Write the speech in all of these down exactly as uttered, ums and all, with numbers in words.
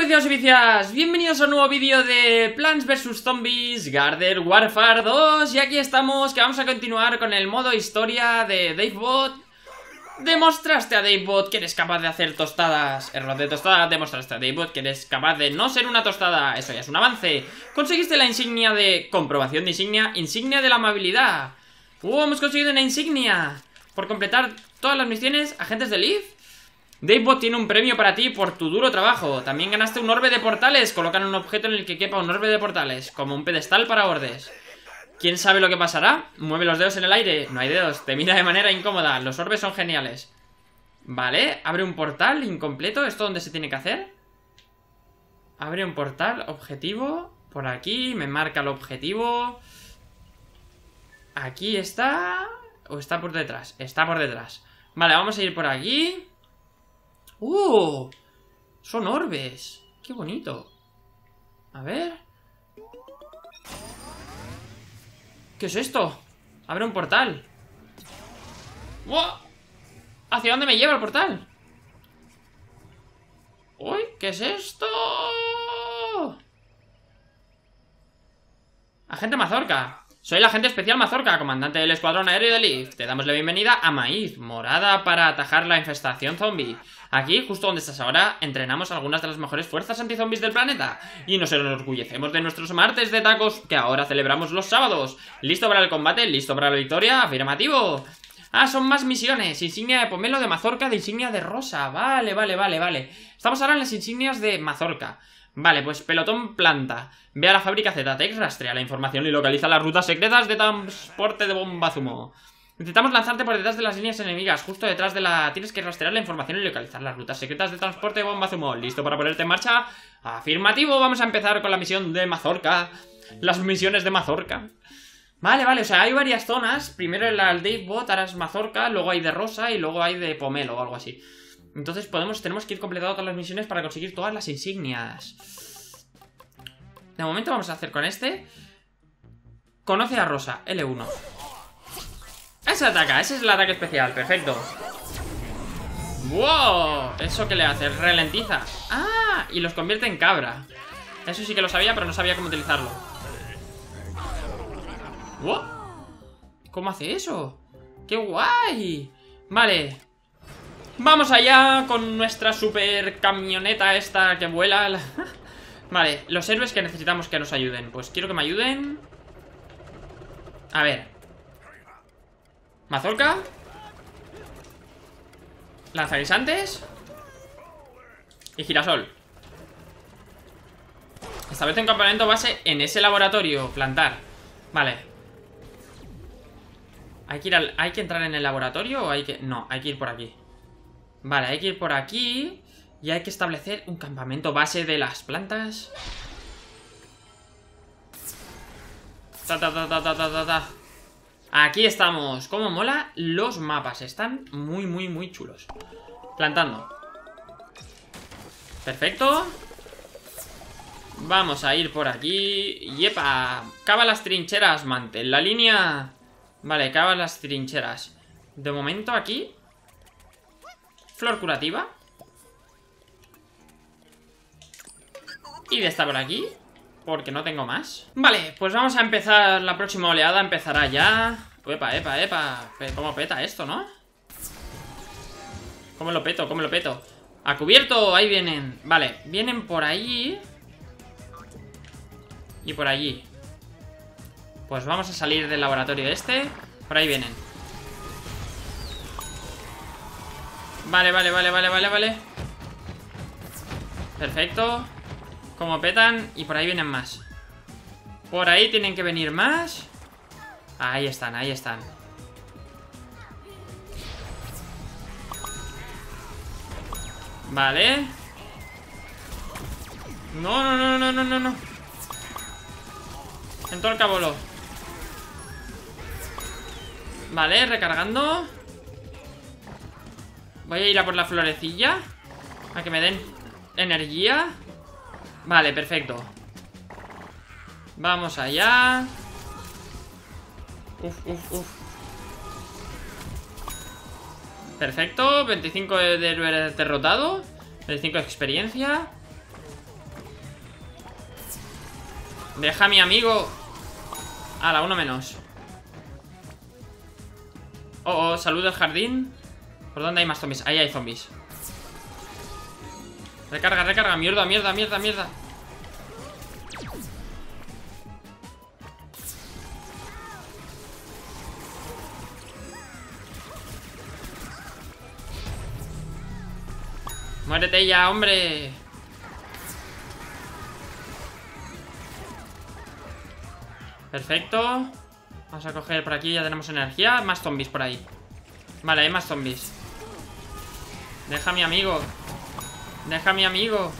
viciados y vicias, bienvenidos a un nuevo vídeo de Plants versus. Zombies Garden Warfare dos. Y aquí estamos, que vamos a continuar con el modo historia de DaveBot. Demostraste a DaveBot que eres capaz de hacer tostadas. Error de tostada, demostraste a DaveBot que eres capaz de no ser una tostada. Eso ya es un avance. Conseguiste la insignia de comprobación de insignia, insignia de la amabilidad. Uh, hemos conseguido una insignia por completar todas las misiones agentes de Leaf. DaveBot tiene un premio para ti por tu duro trabajo. También ganaste un orbe de portales. Colocan un objeto en el que quepa un orbe de portales, como un pedestal para ordes. ¿Quién sabe lo que pasará? Mueve los dedos en el aire. No hay dedos, te mira de manera incómoda. Los orbes son geniales. Vale, abre un portal incompleto. ¿Esto dónde se tiene que hacer? Abre un portal, objetivo. Por aquí, me marca el objetivo. Aquí está. ¿O está por detrás? Está por detrás. Vale, vamos a ir por aquí. ¡Uh! Son orbes. ¡Qué bonito! A ver. ¿Qué es esto? Abre un portal. ¡Wow! ¿Hacia dónde me lleva el portal? ¡Uy! ¿Qué es esto? Agente Mazorca. Soy el agente especial Mazorca, comandante del escuadrón aéreo de Leaf. Te damos la bienvenida a Maíz, morada para atajar la infestación zombie. Aquí, justo donde estás ahora, entrenamos algunas de las mejores fuerzas antizombies del planeta. Y nos enorgullecemos de nuestros martes de tacos que ahora celebramos los sábados. ¿Listo para el combate? ¿Listo para la victoria? ¡Afirmativo! Ah, son más misiones. Insignia de pomelo, de mazorca, de insignia de rosa. Vale, vale, vale, vale. Estamos ahora en las insignias de mazorca. Vale, pues pelotón planta. Ve a la fábrica Z-Tech, rastrea la información y localiza las rutas secretas de transporte de bomba zumo. Intentamos lanzarte por detrás de las líneas enemigas. Justo detrás de la... Tienes que rastrear la información y localizar las rutas secretas de transporte de bomba zumo. ¿Listo para ponerte en marcha? Afirmativo, vamos a empezar con la misión de mazorca. Las misiones de mazorca. Vale, vale, o sea, hay varias zonas. Primero en la DaveBot, ahora es mazorca. Luego hay de rosa y luego hay de pomelo o algo así. Entonces podemos, tenemos que ir completando todas las misiones para conseguir todas las insignias. De momento vamos a hacer con este. Conoce a Rosa, L uno. Ese ataca, ese es el ataque especial, perfecto. ¡Wow! ¿Eso qué le hace? Ralentiza. ¡Ah! Y los convierte en cabra. Eso sí que lo sabía, pero no sabía cómo utilizarlo. ¡Wow! ¿Cómo hace eso? ¡Qué guay! Vale. Vamos allá con nuestra super camioneta esta que vuela. Vale, los héroes que necesitamos que nos ayuden. Pues quiero que me ayuden. A ver. Mazorca. Lanzaguisantes. Y girasol. Establece un campamento base en ese laboratorio. Plantar. Vale. ¿Hay que ir al, ¿hay que entrar en el laboratorio o hay que...? No, hay que ir por aquí. Vale, hay que ir por aquí. Y hay que establecer un campamento base de las plantas. Ta, ta, ta, ta, ta, ta, ta. Aquí estamos. Cómo mola los mapas. Están muy, muy, muy chulos. Plantando. Perfecto. Vamos a ir por aquí. ¡Yepa! Cava las trincheras, mantén la línea. Vale, cava las trincheras. De momento aquí flor curativa. Y de esta por aquí, porque no tengo más. Vale, pues vamos a empezar. La próxima oleada empezará ya. Epa, epa, epa. ¿Cómo peta esto, no? ¿Cómo lo peto? ¿Cómo lo peto? ¡A cubierto! Ahí vienen. Vale, vienen por ahí y por allí. Pues vamos a salir del laboratorio este. Por ahí vienen. Vale, vale, vale, vale, vale, vale. Perfecto. Como petan. Y por ahí vienen más. Por ahí tienen que venir más. Ahí están, ahí están. Vale. No, no, no, no, no, no, no. En todo el cabolo. Vale, recargando. Voy a ir a por la florecilla, a que me den energía. Vale, perfecto. Vamos allá. Uf, uf, uf. Perfecto, veinticinco de héroe derrotado, veinticinco de experiencia. Deja a mi amigo. A la uno menos. Oh, oh, salud del jardín. ¿Por dónde hay más zombies? Ahí hay zombies. Recarga, recarga. Mierda, mierda, mierda, mierda. Muérete ya, hombre. Perfecto. Vamos a coger por aquí, ya tenemos energía. Más zombies por ahí. Vale, hay más zombies. Deja a mi amigo. Deja a mi amigo.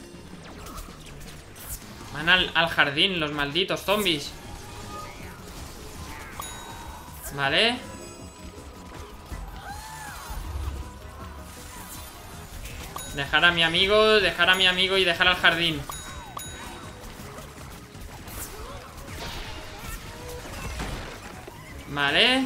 Van al, al jardín, los malditos zombies. Vale. Dejar a mi amigo, dejar a mi amigo y dejar al jardín. Vale.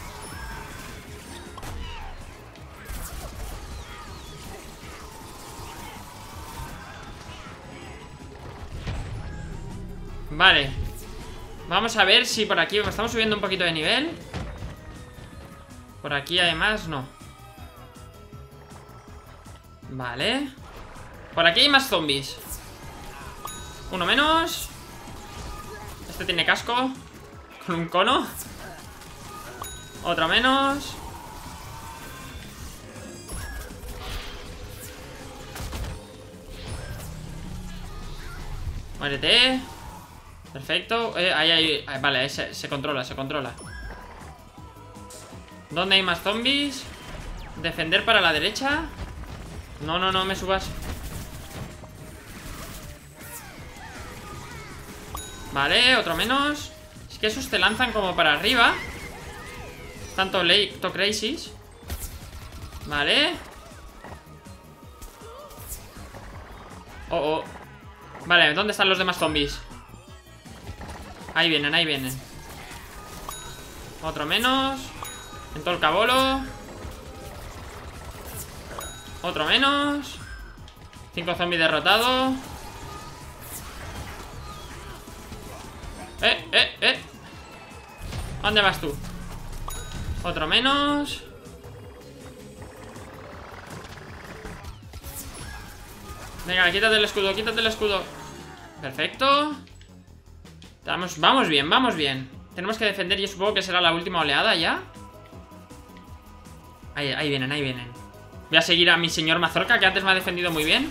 Vale. Vamos a ver si por aquí estamos subiendo un poquito de nivel. Por aquí además no. Vale. Por aquí hay más zombies. Uno menos. Este tiene casco. Con un cono. Otro menos. Muérete. Perfecto. Eh, ahí, ahí, ahí. Vale, ahí se, se controla, se controla. ¿Dónde hay más zombies? Defender para la derecha. No, no, no me subas. Vale, otro menos. Es que esos te lanzan como para arriba. Tanto Lake Crazies. Vale. Oh, oh. Vale, ¿dónde están los demás zombies? Ahí vienen, ahí vienen. Otro menos. En todo el cabolo. Otro menos. Cinco zombies derrotados. Eh, eh, eh. ¿Dónde vas tú? Otro menos. Venga, quítate el escudo, quítate el escudo. Perfecto. Vamos, vamos bien, vamos bien. Tenemos que defender y supongo que será la última oleada ya. Ahí, ahí vienen, ahí vienen. Voy a seguir a mi señor Mazorca, que antes me ha defendido muy bien.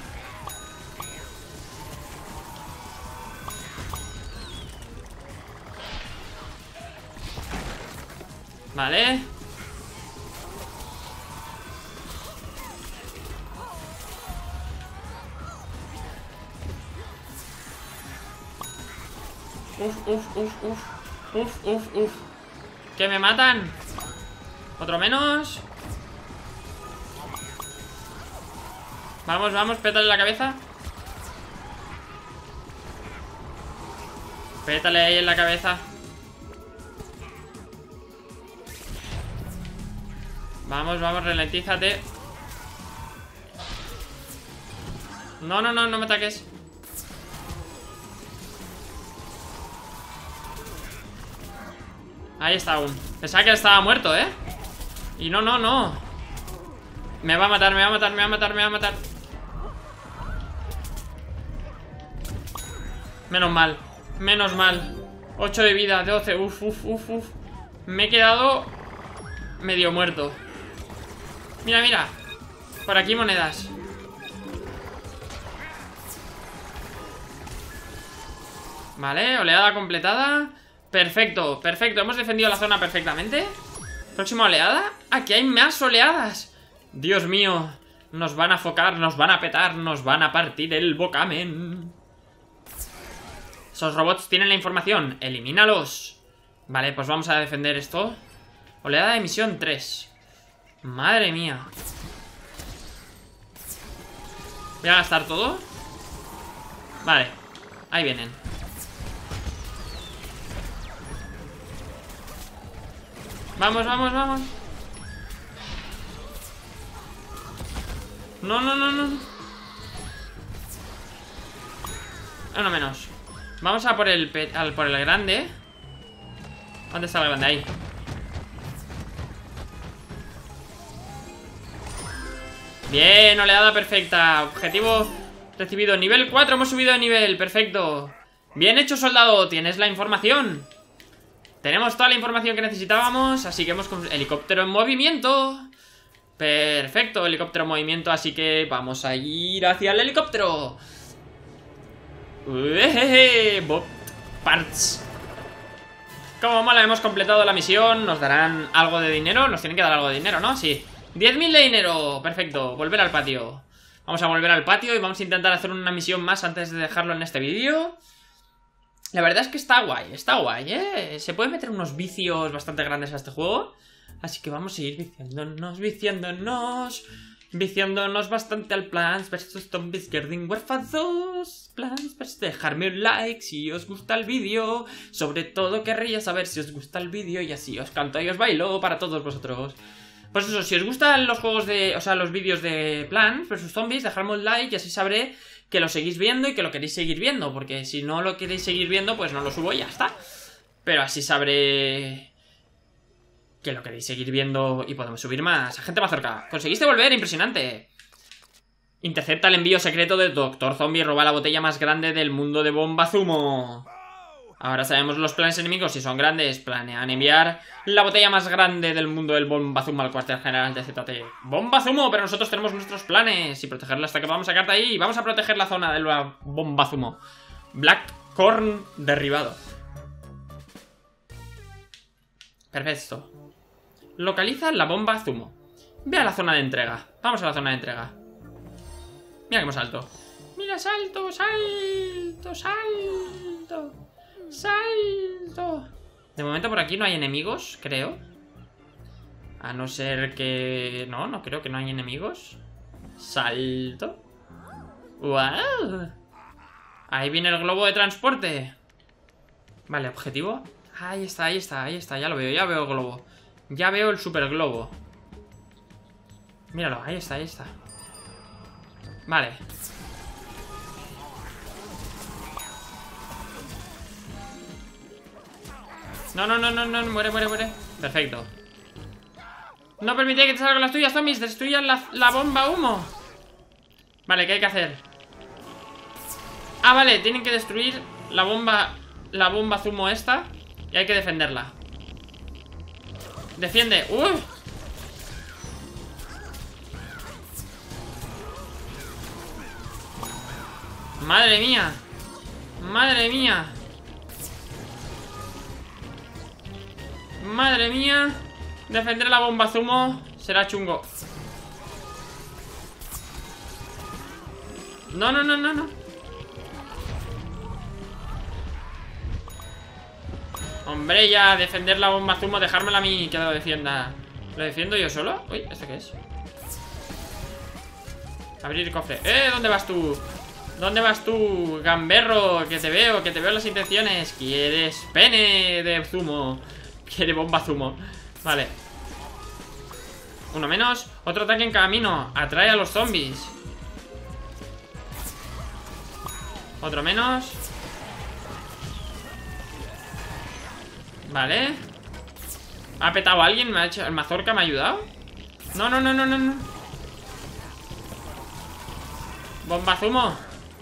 Vale. Uf, uf, uf, uf. Uf, uf, uf. ¿Que me matan? Otro menos. Vamos, vamos, pétale la cabeza. Pétale ahí en la cabeza. Vamos, vamos, ralentízate. No, no, no, no me ataques. Ahí está aún. Pensaba que estaba muerto, ¿eh? Y no, no, no. Me va a matar, me va a matar, me va a matar, me va a matar. Menos mal, menos mal. Ocho de vida, doce, uf, uf, uf, uf. Me he quedado medio muerto. Mira, mira. Por aquí monedas. Vale, oleada completada. Perfecto, perfecto, hemos defendido la zona perfectamente. Próxima oleada. Aquí hay más oleadas. Dios mío. Nos van a focar, nos van a petar, nos van a partir el bocamen. Esos robots tienen la información, elimínalos. Vale, pues vamos a defender esto. Oleada de misión tres. Madre mía. Voy a gastar todo. Vale, ahí vienen. Vamos, vamos, vamos. No, no, no, no. Uno menos. Vamos a por el, al, por el grande. ¿Dónde está el grande? Ahí. Bien, oleada perfecta. Objetivo recibido. Nivel cuatro, hemos subido de nivel. Perfecto. Bien hecho, soldado. Tienes la información. Tenemos toda la información que necesitábamos. Así que hemos con helicóptero en movimiento. Perfecto, helicóptero en movimiento. Así que vamos a ir hacia el helicóptero. Uejeje, Bob Parts. Como mola, hemos completado la misión. Nos darán algo de dinero. Nos tienen que dar algo de dinero, ¿no? Sí. diez mil de dinero. Perfecto. Volver al patio. Vamos a volver al patio y vamos a intentar hacer una misión más antes de dejarlo en este vídeo. La verdad es que está guay. Está guay, ¿eh? Se pueden meter unos vicios bastante grandes a este juego. Así que vamos a ir viciándonos, viciándonos. Viciándonos bastante al Plants versus. Zombies Garden Warfare dos. Plants versus. Dejarme un like si os gusta el vídeo. Sobre todo querría saber si os gusta el vídeo. Y así os canto y os bailo para todos vosotros. Pues eso, si os gustan los juegos de... O sea, los vídeos de Plants versus. Zombies, dejadme un like y así sabré que lo seguís viendo y que lo queréis seguir viendo. Porque si no lo queréis seguir viendo, pues no lo subo y ya está. Pero así sabré... que lo queréis seguir viendo y podemos subir más. Agente Mazorca, conseguiste volver, impresionante. Intercepta el envío secreto del Doctor Zombie y roba la botella más grande del mundo de Bomba Zumo. Ahora sabemos los planes enemigos, si son grandes. Planean enviar la botella más grande del mundo del Bomba Zumo al cuartel general de Z T. ¡Bomba Zumo! Pero nosotros tenemos nuestros planes y protegerla hasta que vamos a sacarte ahí. Vamos a proteger la zona de la Bomba Zumo. Black Corn derribado. Perfecto. Localiza la bomba Zumo. Ve a la zona de entrega. Vamos a la zona de entrega. Mira cómo salto. Mira, salto, salto, salto. Salto. De momento por aquí no hay enemigos, creo. A no ser que... No, no creo que no hay enemigos. Salto. ¡Wow! Ahí viene el globo de transporte. Vale, objetivo. Ahí está, ahí está, ahí está. Ya lo veo, ya veo el globo. Ya veo el super globo. Míralo, ahí está, ahí está. Vale. No, no, no, no, no, muere, muere, muere. Perfecto. No permitid que te salgan las tuyas, zombies. Destruyan la, la bomba humo. Vale, ¿qué hay que hacer? Ah, vale, tienen que destruir la bomba. La bomba zumo esta. Y hay que defenderla. Defiende. ¡Uy! Madre mía. Madre mía. Madre mía. Defender la bomba zumo será chungo. No, no, no, no, no. Hombre, ya, defender la bomba zumo, dejármela a mí que lo defienda. ¿Lo defiendo yo solo? Uy, ¿esto qué es? Abrir cofre. ¡Eh! ¿Dónde vas tú? ¿Dónde vas tú, gamberro? Que te veo, que te veo las intenciones. ¿Quieres pene de zumo? Quiere bomba zumo. Vale. Uno menos. Otro ataque en camino. Atrae a los zombies. Otro menos. Vale. ¿Ha petado a alguien? ¿Me ha hecho... ¿El mazorca me ha ayudado? No, no, no, no, no, no. Bomba zumo.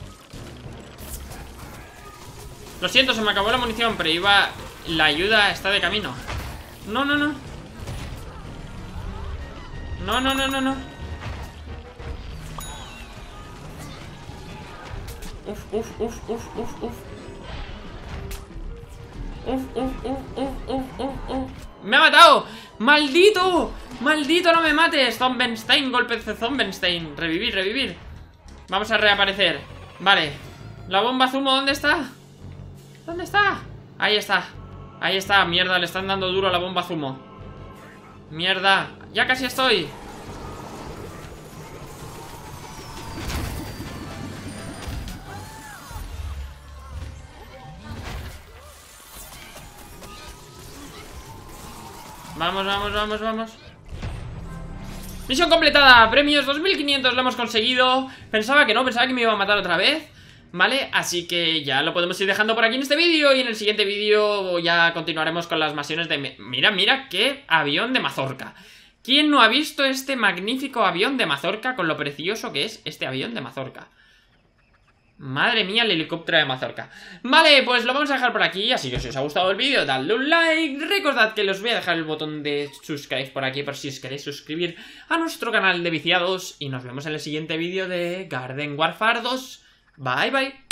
Lo siento, se me acabó la munición, pero iba... La ayuda está de camino. No, no, no. No, no, no, no, no. Uf, uf, uf, uf, uf, uf. Uf, uf, uf, uf, uf, uf, uf. ¡Me ha matado! ¡Maldito! ¡Maldito, no me mates! Zombenstein, golpe de Zombenstein. Revivir, revivir. Vamos a reaparecer. Vale. La bomba zumo, ¿dónde está? ¿Dónde está? Ahí está. Ahí está, mierda, le están dando duro a la bomba zumo. Mierda, ya casi estoy. Vamos, vamos, vamos, vamos. Misión completada, premios dos mil quinientos, lo hemos conseguido. Pensaba que no, pensaba que me iba a matar otra vez. ¿Vale? Así que ya lo podemos ir dejando por aquí en este vídeo. Y en el siguiente vídeo ya continuaremos con las misiones de... Mira, mira qué avión de mazorca. ¿Quién no ha visto este magnífico avión de mazorca con lo precioso que es este avión de mazorca? Madre mía, el helicóptero de mazorca. Vale, pues lo vamos a dejar por aquí. Así que si os ha gustado el vídeo, dadle un like. Recordad que os voy a dejar el botón de subscribe por aquí por si os queréis suscribir a nuestro canal de viciados. Y nos vemos en el siguiente vídeo de Garden Warfare dos. Bye, bye.